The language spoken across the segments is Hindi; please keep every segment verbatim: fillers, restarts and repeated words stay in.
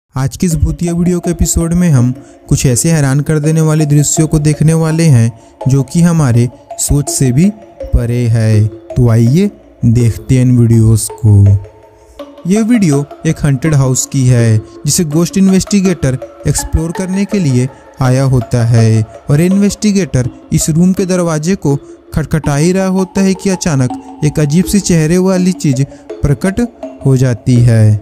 आज की इस भूतिया वीडियो के एपिसोड में हम कुछ ऐसे हैरान कर देने वाले दृश्यों को देखने वाले हैं जो कि हमारे सोच से भी परे है। तो आइए देखते हैं इन वीडियोस को। ये वीडियो एक हंटेड हाउस की है जिसे गोस्ट इन्वेस्टिगेटर एक्सप्लोर करने के लिए आया होता है और इन्वेस्टिगेटर इस रूम के दरवाजे को खटखटा ही रहा होता है कि अचानक एक अजीब सी चेहरे वाली चीज प्रकट हो जाती है।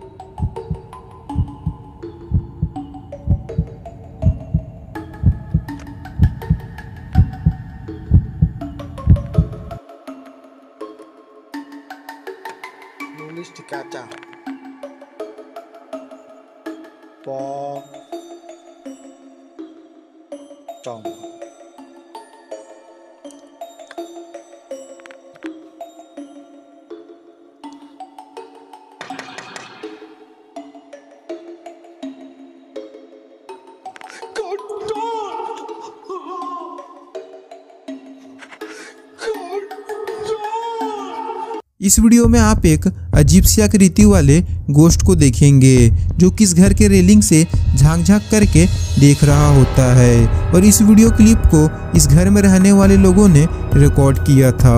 Nulis di kaca. Pocong. इस वीडियो में आप एक अजीब सी आकृति वाले गोश्त को देखेंगे जो कि इस घर के रेलिंग से झांक झांक करके देख रहा होता है और इस वीडियो क्लिप को इस घर में रहने वाले लोगों ने रिकॉर्ड किया था।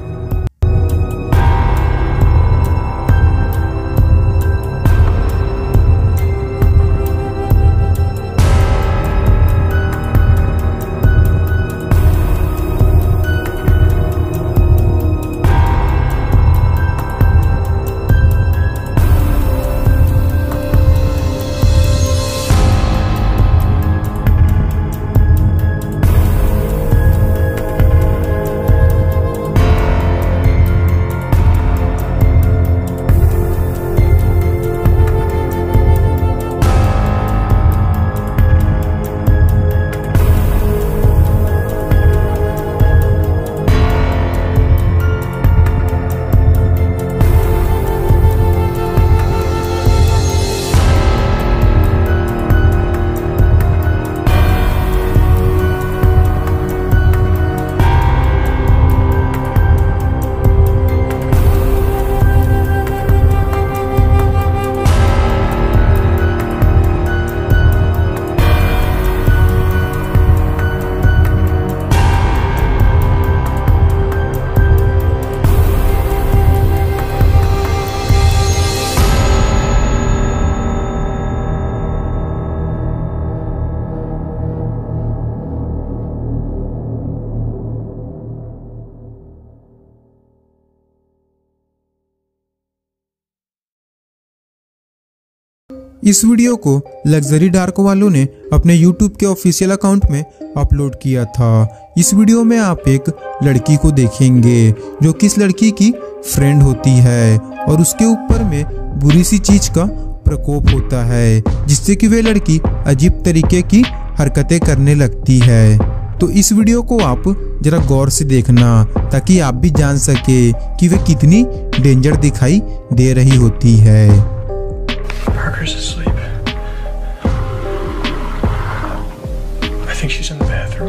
इस वीडियो को लग्जरी डार्क वालों ने अपने यूट्यूब के ऑफिशियल अकाउंट में अपलोड किया था। इस वीडियो में आप एक लड़की को देखेंगे जो कि इस लड़की की फ्रेंड होती है और उसके ऊपर में बुरी सी चीज का प्रकोप होता है जिससे कि वे लड़की अजीब तरीके की हरकतें करने लगती है। तो इस वीडियो को आप जरा गौर से देखना ताकि आप भी जान सके कि वे कितनी डेंजर दिखाई दे रही होती है। Parker's asleep. I think she's in the bathroom.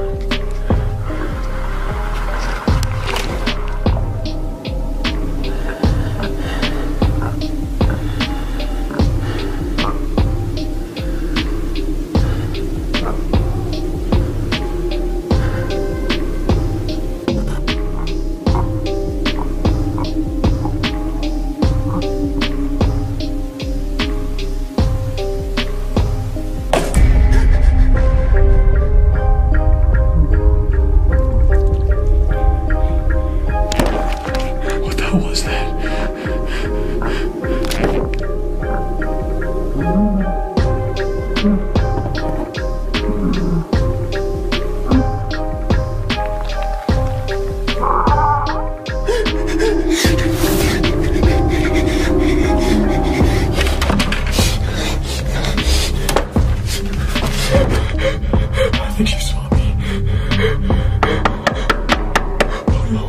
What was that? I think she saw me. Oh no.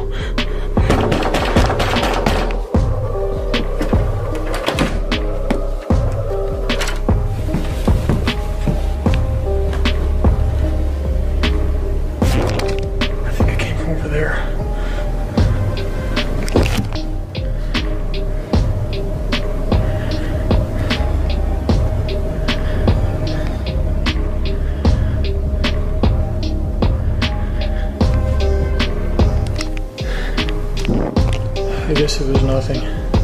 It was nothing.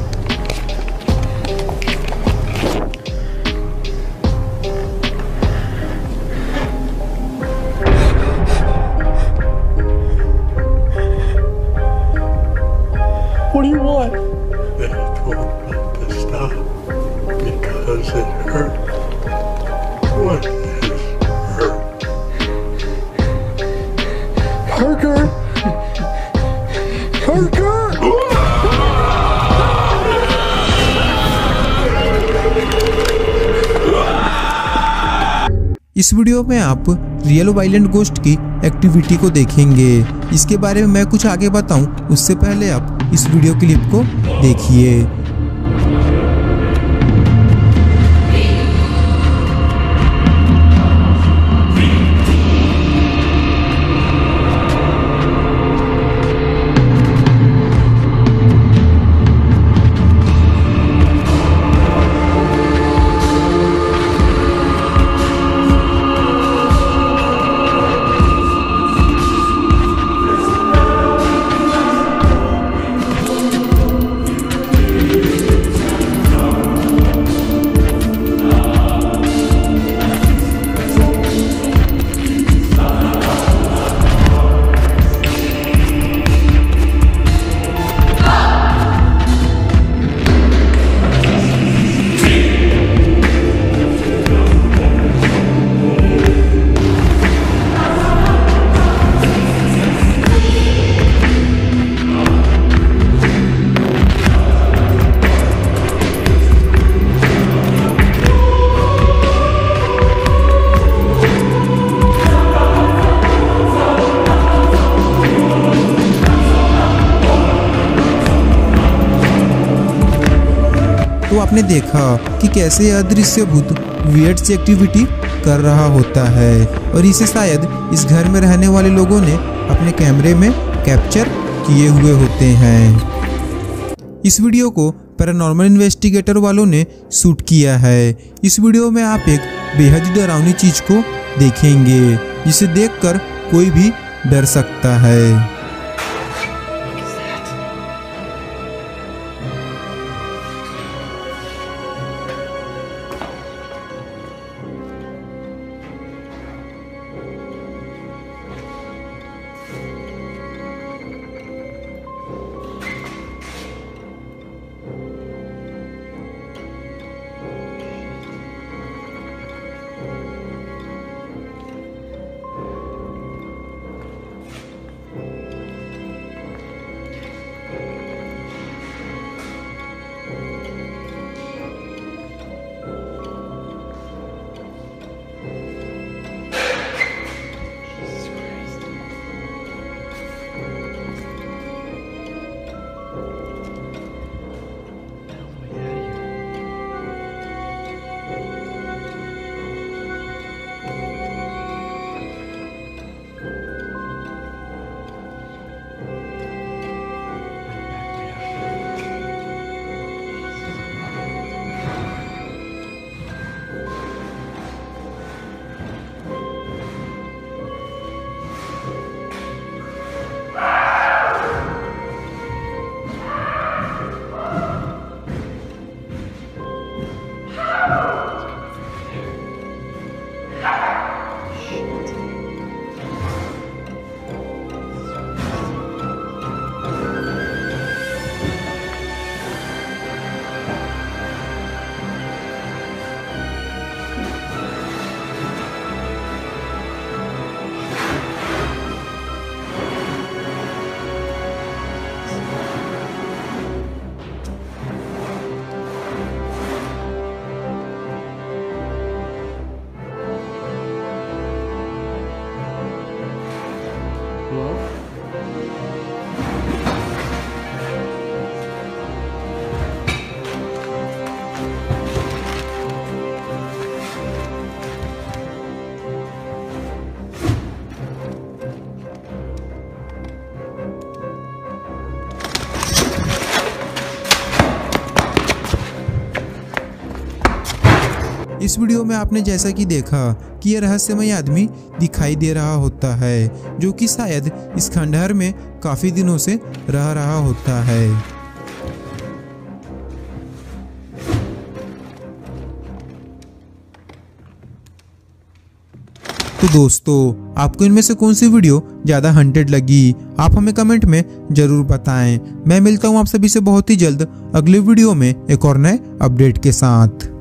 What do you want? They told me to stop because it hurt. What is hurt? Parker! Parker! इस वीडियो में आप रियल वायलेंट गोस्ट की एक्टिविटी को देखेंगे। इसके बारे में मैं कुछ आगे बताऊं उससे पहले आप इस वीडियो क्लिप को देखिए। तो आपने देखा कि कैसे यह अदृश्य भूत वियर्ड सी एक्टिविटी कर रहा होता है और इसे शायद इस घर में रहने वाले लोगों ने अपने कैमरे में कैप्चर किए हुए होते हैं। इस वीडियो को पैरानॉर्मल इन्वेस्टिगेटर वालों ने शूट किया है। इस वीडियो में आप एक बेहद ही डरावनी चीज को देखेंगे जिसे देखकर कोई भी डर सकता है। इस वीडियो में आपने जैसा कि देखा कि यह रहस्यमय आदमी दिखाई दे रहा होता है जो कि शायद इस खंडहर में काफी दिनों से रह रहा होता है। तो दोस्तों आपको इनमें से कौन सी वीडियो ज़्यादा हंटेड लगी, आप हमें कमेंट में ज़रूर बताएं। मैं मिलता हूँ आप सभी से बहुत ही जल्द अगले वीडियो में एक और नए अपडेट के साथ।